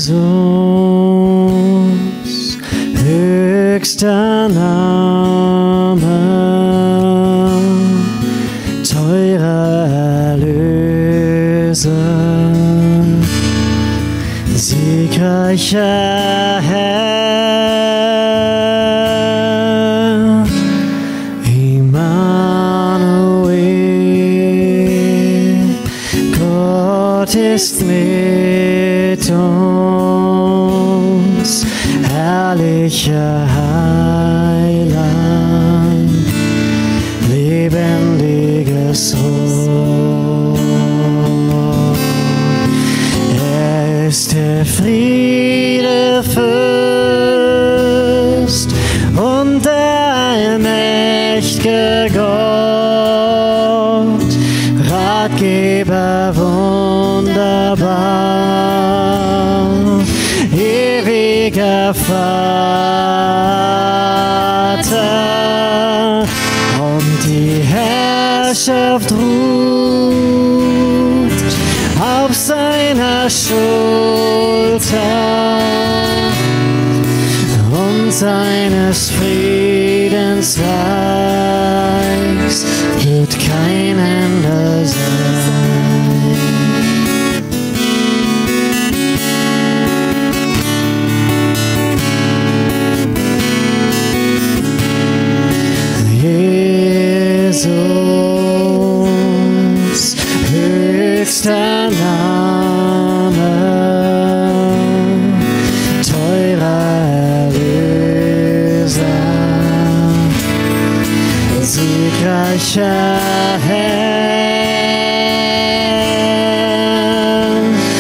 Jesus, höchster Name, teurer Erlöser, siegreicher Herr, Immanuel, Gott ist mit uns, herrlicher Heiland, lebendiges Rot. Er ist der Friedefürst und der allmächtige Gott, Ratgeber wunderbar, ewiger Vater, und die Herrschaft ruht auf seiner Schulter, und seines Friedens Reichs wird kein Ende sein. Jesus, höchster Name, teurer Erlöser, siegreicher Herr,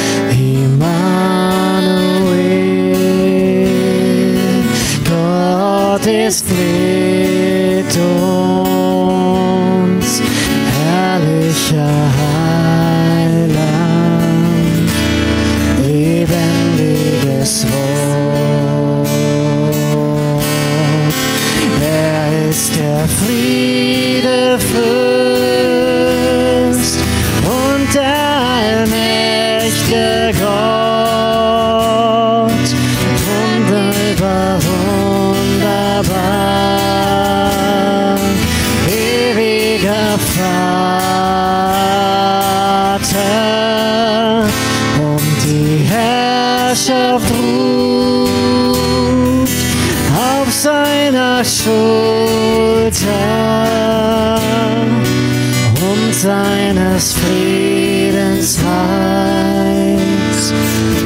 Immanuel, Gott ist mit uns, herrlicher Heiland, lebendiges Wort. Er ist der Friedefürst und der allmächtige Gott, wunderbar, ewiger Vater, und die Herrschaft ruht auf seiner Schulter, und seines Friedens Reichs